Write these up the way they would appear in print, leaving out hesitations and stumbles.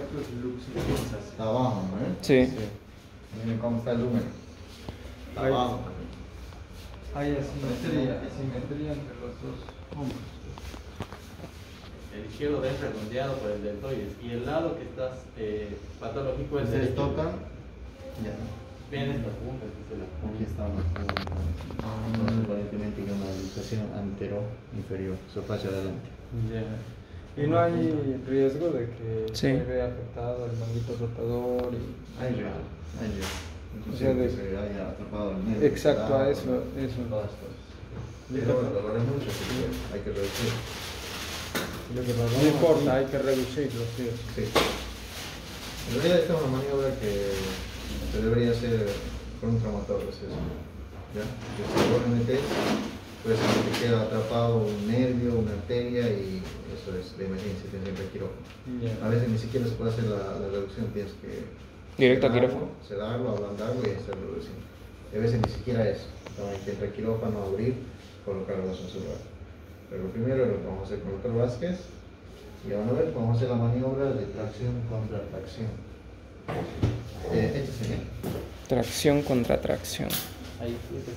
exacto es luxuriosas. Está abajo, ¿no? Sí. Miren cómo está el número. Está Ahí. abajo también. Hay asimetría entre los dos hombros. El izquierdo es redondeado por el deltoides y el lado que estás patológico es el Ustedes derecho. tocan. Ya. Ven esta punta, que es la Aquí está una punta. Entonces, aparentemente hay una luxación antero-inferior. Eso pasa adelante. Ya. Y no hay riesgo de que Sí. se vea afectado el manguito rotador y... Hay real. Hay real. O sea, Inclusive de- que se haya atrapado el nervio. Exacto, a eso. Todas las cosas. Pero el dolor es mucho, así que hay que reducir. No importa, hay que reducirlo, sí. Sí. En realidad esta es una maniobra que se debería hacer con un traumatólogo. Es eso. ¿Ya? Que si vos le metés, puede ser que queda atrapado un nervio, una arteria y eso es de emergencia, tienes que ir al quirófano. Ya. A veces ni siquiera se puede hacer la reducción, tienes que Directo a sedarlo, quirófano. sedarlo, ablandarlo y hacer la reducción. Y a veces ni siquiera eso. Entonces hay que entrar al quirófano, abrir, colocar el vaso en su lugar. Pero primero lo que vamos a hacer con el doctor Vázquez. Y van a ver, vamos a hacer la maniobra de tracción contra tracción. Este sería. Tracción contra tracción. Ahí, este.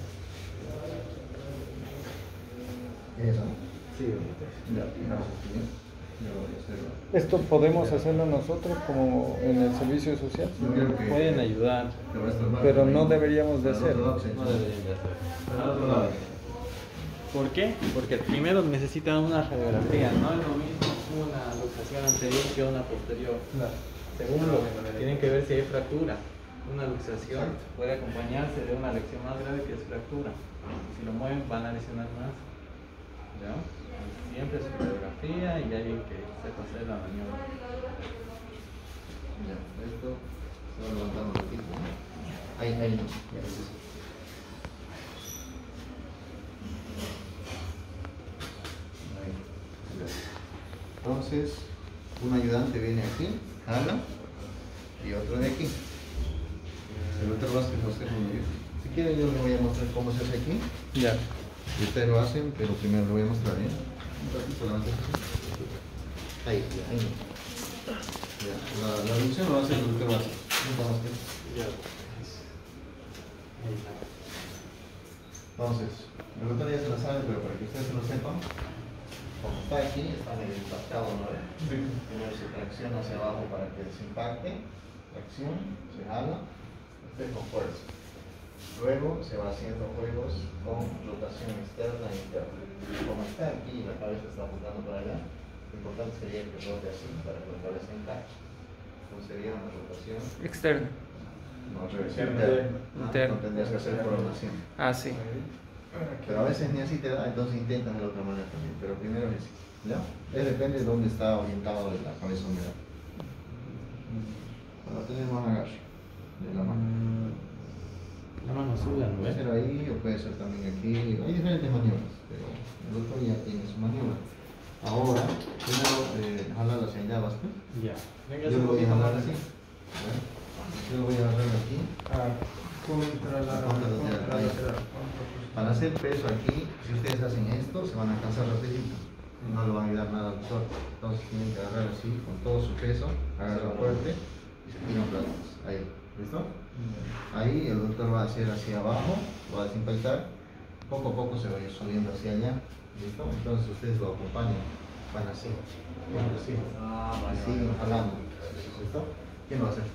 Eso. Sí, Ya, gracias, señor. Yo voy a hacerlo. ¿Esto podemos hacerlo nosotros como en el servicio social? Yo creo que pueden ayudar. te vas a tomar Pero también. no deberíamos de Al otro hacerlo. lado, sí. No deberían de hacer. Al otro lado. ¿Por qué? Porque primero necesitan una radiografía, no es lo mismo una luxación anterior que una posterior. Segundo, tienen que ver si hay fractura. Una luxación puede acompañarse de una lesión más grave que es fractura. Si lo mueven van a lesionar más. ¿Ya? Siempre su radiografía y alguien que sepa hacer la maniobra. Ya, esto se va levantando un poquito. Ahí, ahí, ya, eso. Ahí. Entonces, un ayudante viene aquí, jala, y otro de aquí. El otro Vázquez lo hace conmigo. Si quieren yo les voy a mostrar cómo se hace aquí. Ya. Y ustedes lo hacen, pero primero lo voy a mostrar, ¿eh? Un ratito, levanten así. Ahí, ya, ahí. Ya, la reducción lo hace el doctor Vázquez. Ya. Entonces, el doctor ya se lo sabe, pero para que ustedes se lo sepan, como está aquí, está medio impactado, ¿no? Primero se tracciona hacia abajo para que se impacte, tracción, se jala, usted con fuerza. Luego se va haciendo juegos con rotación externa e interna. Como está aquí y la cabeza está apuntando para allá, lo importante sería que rote así para que la cabeza encaje. Entonces sería una rotación, Externo. no revés, Interna. Interna. No tendrías que hacer coronación. Ah, sí. Pero a veces ni así te da, entonces intentan de la otra manera también. Pero primero es así, ¿ya? Depende de dónde está orientado la cabeza humedad. Cuando tenemos un agarre de la mano. La mano suya, ¿no Puede ves? ser ahí o puede ser también aquí. Hay diferentes maniobras, pero el otro ya tiene su maniobra. Ahora, primero jalar hacia allá, ¿basta? Ya. Venga, Yo un lo voy a poquito jalar más. así. ¿ya? Yo lo voy a agarrar aquí. Contra la Para hacer peso aquí, si ustedes hacen esto, se van a cansar rapidito. No le van a ayudar nada al doctor. Entonces tienen que agarrar así, con todo su peso, agarran fuerte y se tiran para atrás. Ahí, ¿listo? Ahí el doctor va a hacer hacia abajo, va a desimpactar. Poco a poco se va a ir subiendo hacia allá. ¿Listo? Entonces ustedes lo acompañan. Van así. Van así. Ah, Y vale, siguen vale. jalando. ¿Listo? ¿Quién lo va a hacer?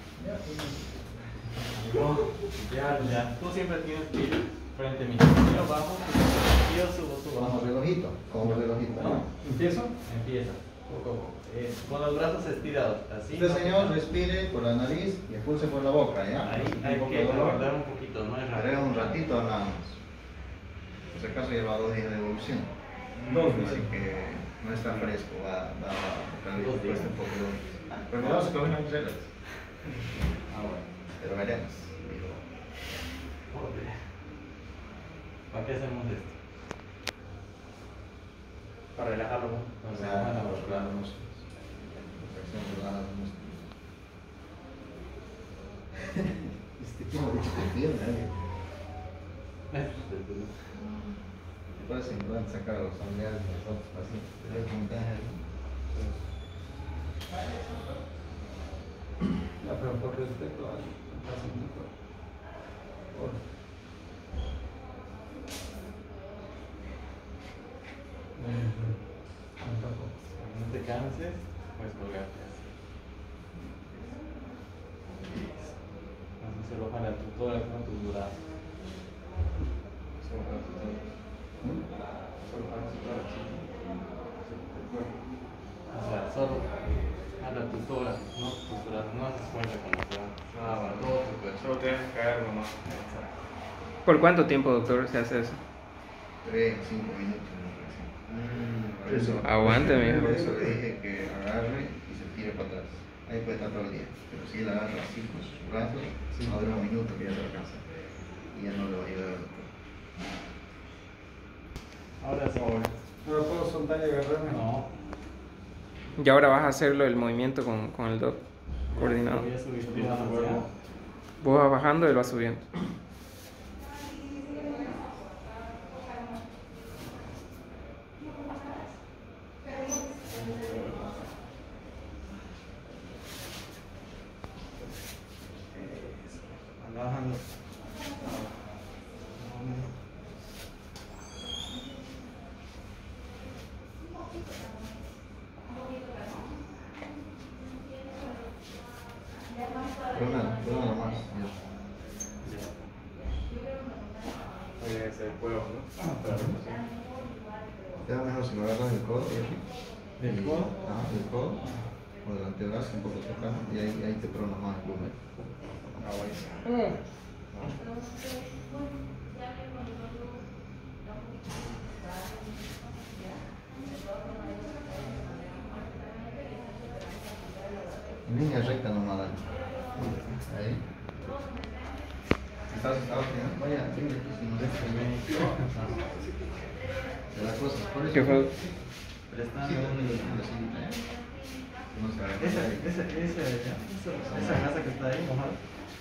Ya. Tú siempre tienes que ir frente a mí. Yo bajo, yo subo, Como subo. relojito. Como relojito. ¿No? ¿Empiezo? Empieza. Poco a poco. Con los brazos estirados. Así. Este señor respire por la nariz y expulse por la boca, ¿ya? Ahí Un hay poco que de dolor. aguardar un poquito, no es Haré rápido. un ratito nada más. Por si acaso lleva 2 días de evolución. Así que no está fresco, va a Dos días. cuesta un poco. Pero vamos a comer unas reglas. Ah, bueno. Pero veremos. Joder. ¿Para qué hacemos esto? Para relajarlo, ¿no? O sea, para relajar los músculos. Perfección, relajar los músculos. Este tipo de hecho te pierde, ¿eh? Me parece importante sacar a los familiares de nosotros así. ¿Te doy comentarios? respecto al asunto. No te canses, puedes colgarte así. Así se lo jala tu tórax, no tus brazos. Solo jala tu tórax. Solo jala tu tórax. O sea, solo jala tu tórax, no tus brazos. No haces cuenta con los brazos. Nada, todo tu cuerpo. Solo tienes que caer nomás. Exacto. ¿Por cuánto tiempo, doctor, se hace eso? 3 a 5 minutos. Por eso, Aguante, mijo. por eso le dije que agarre y se tire para atrás. Ahí puede estar todo el día. Pero si él agarra así con sus brazos, va a durar un minuto que ya se alcanza. Y ya no le va a ayudar al doctor. Ahora sí. ¿No lo puedo soltar y agarrarme? No. Y ahora vas a hacerlo el movimiento con el doc coordinado. Voy a subir tu mano. Vos vas bajando y él va subiendo. Anda bajando. Pero más. Oye, ese juego, ¿no? Queda mejor si lo agarras del codo y así. ¿Del codo? Ajá, del codo. O del antebrazo, un poco tocando. Y ahí te pronas más el pulmón. En línea recta nomás, dale. Ahí. ¿Estás asustado? Vaya, venga aquí si no dejas. De las cosas, por eso. ¿Qué fue? Sí, no se agarra. Esa grasa que está ahí, mojada.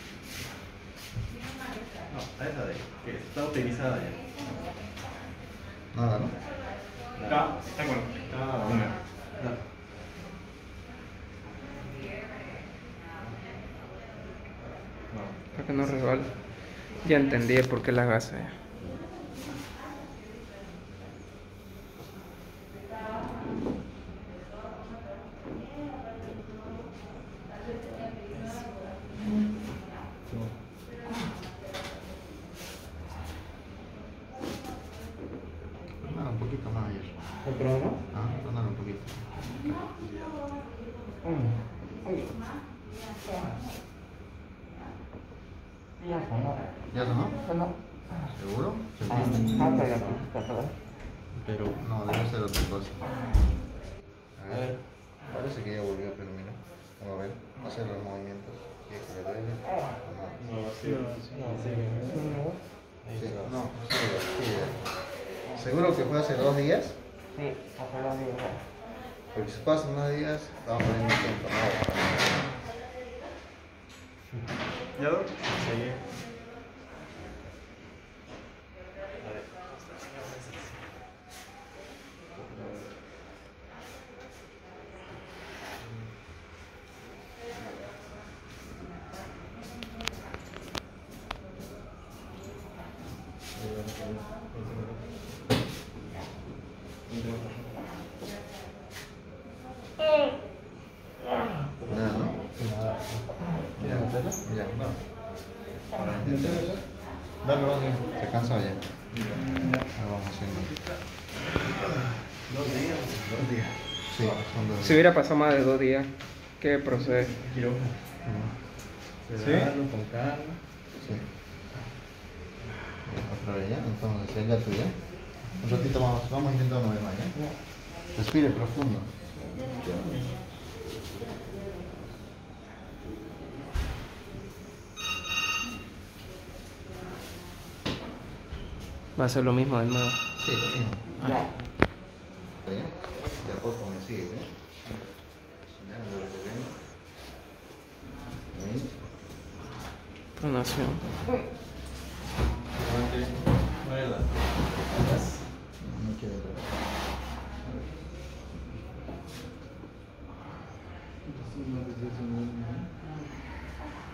No, esa de ahí, que está utilizada ya. Nada, ¿no? Está bueno. No. Para que no resbale. Ya entendí por qué la gasa. Un poquito más ayer. ¿Otro no? Ah, un poquito. ¿Ya sonó? ¿Seguro? Pero. No, debe ser otra cosa. A ver. Parece que ya volvió, pero mira. Vamos a ver. Hacer los movimientos. ¿Quiere que le duele? No, sí. Sí, no, sí. ¿Seguro que fue hace 2 días? Sí, hace 2 días. Porque si pasan más días, vamos a poner un tiempo. ¿Ya, Doc? Sí. Nada, ¿no? ¿Quieres hacerlo? Ya, no. Dale, dale. Se cansa ya. Ahora vamos haciendo. 2 días. Sí, son 2 días. Si hubiera pasado más de 2 días, ¿qué procede? Quirófano. ¿Sí? Cerrarlo con calma. Sí. Otra vez ya, entonces es la tuya. Un ratito vamos a intentar una vez más, ¿ya? Respire profundo. Va a ser lo mismo de nuevo. Sí, lo mismo. Ya. De a poco me sigue, ¿eh? Ya, lo revolvemos. Ahí. Pronación. No quiero ver.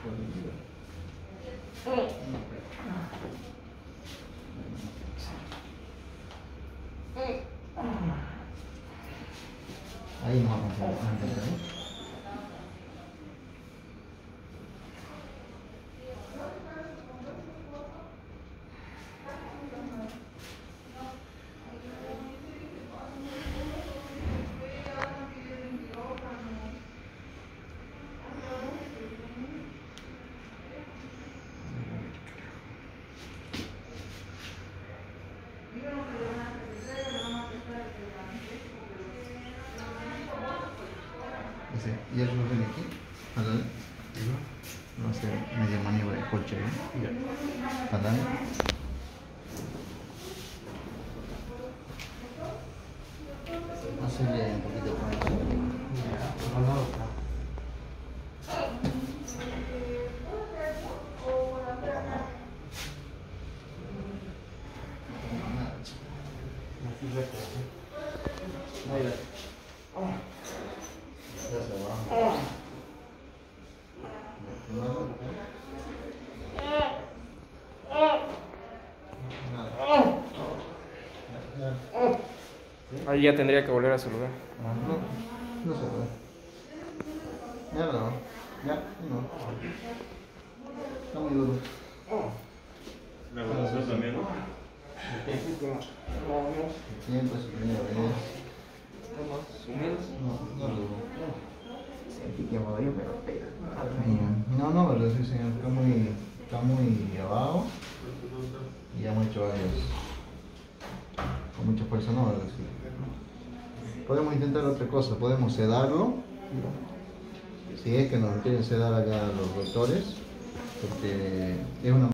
Ahí nos vamos a encontrar. Y el orden aquí, jalale. Vamos a hacer media maniobra de colcha, ¿no? Jalale. Hacerle un poquito con el Ahí ya tendría que volver a su lugar. No se puede. Ya no. Ya no. Está muy duro. La evaluación también, ¿no? Siempre su primera vez. No duro. No, pero sí, señor. Está muy abajo. Y ya hemos hecho varios. Con mucha fuerza, no, ¿verdad? Sí. Podemos intentar otra cosa, podemos sedarlo. Si es que nos quieren sedar acá los doctores, porque es una